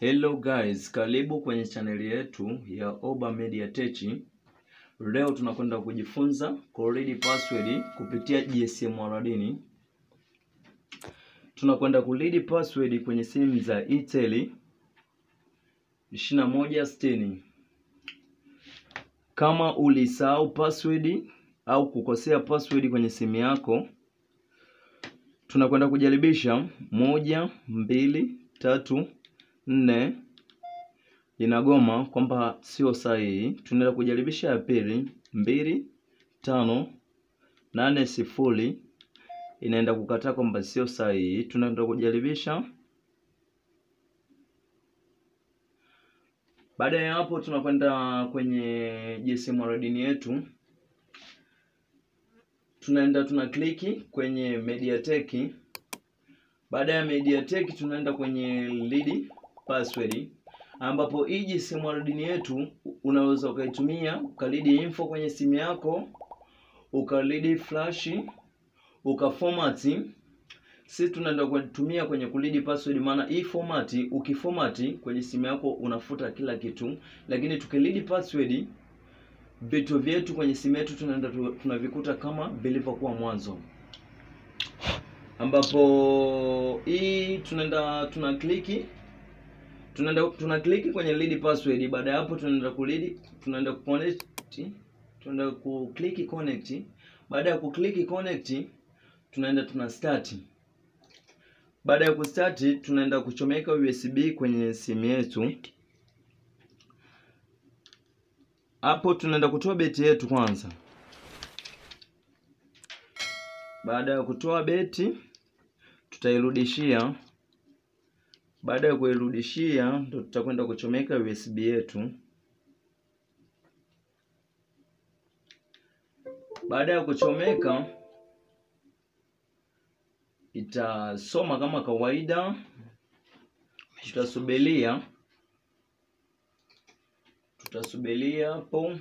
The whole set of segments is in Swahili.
Hello guys, karibu kwenye chaneli yetu ya Oba Media Tech. Leo tunakwenda kujifunza kuread password kupitia GSM Aladini. Tunakwenda kuread password kwenye simu za Itel 2160. Kama ulisahau password au kukosea password kwenye simu yako, tunakwenda kujaribisha 1 2 3 4 inagoma kwamba sio sahihi. Tunaenda kujaribisha ya pili 2 5 8 0 inaenda kukataa kwamba sio sahihi. Tunaenda kujaribisha. Baada ya hapo tunakwenda kwenye GSM Aladini yetu. Tuna kliki kwenye MediaTek. Baada ya MediaTek tunaenda kwenye read password, ambapo hii GSM Aladini yetu unaweza ukaitumia ukaread info kwenye simu yako, ukaread flash, ukaformat. Sisi tunaenda kutumia kwenye kuread password, maana hii ukiformat kwenye simu yako unafuta kila kitu, lakini tukiread password vitu vyetu kwenye simu yetu tunavikuta kama vilivyokuwa mwanzo. Ambapo hii tuna kliki kwenye read password. Baada ya hapo tunaenda kukliki connect. Baada ya kukliki connect tuna start. Baada ya kustart tunaenda kuchomeka USB kwenye simu yetu. Hapo tunaenda kutoa beti yetu kwanza. Baada ya kutoa beti tutairudishia. Baada ya kuirudishia ndo tutakwenda kuchomeka USB yetu. Baada ya kuchomeka itasoma kama kawaida. Tutasubiria hapo.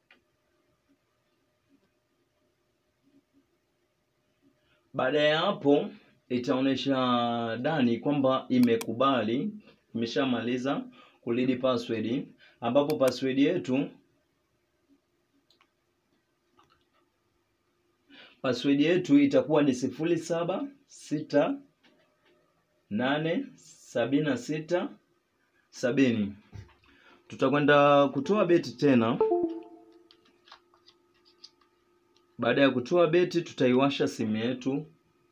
Baada ya hapo itaonesha ndani kwamba imekubali, imeshamaliza kuread password, ambapo password yetu itakuwa ni 07687670. Tutakwenda kutoa beti tena. Baada ya kutoa beti tutaiwasha simu yetu.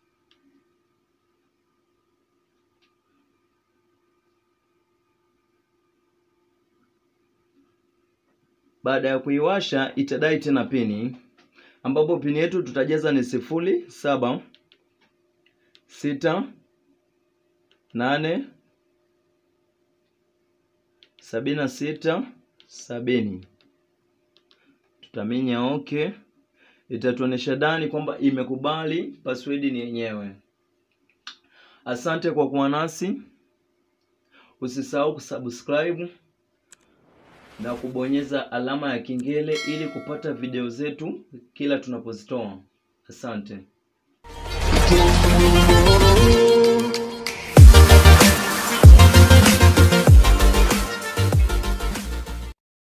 Baada ya kuiwasha itadai tena pini, ambapo pini yetu tutajaza ni 07687670. Tutaminya okay. Itatuonesha ndani kwamba imekubali password ni yenyewe. Asante kwa kuwa nasi. Usisahau kusubscribe na kubonyeza alama ya kengele ili kupata video zetu kila tunapozitoa. Asante.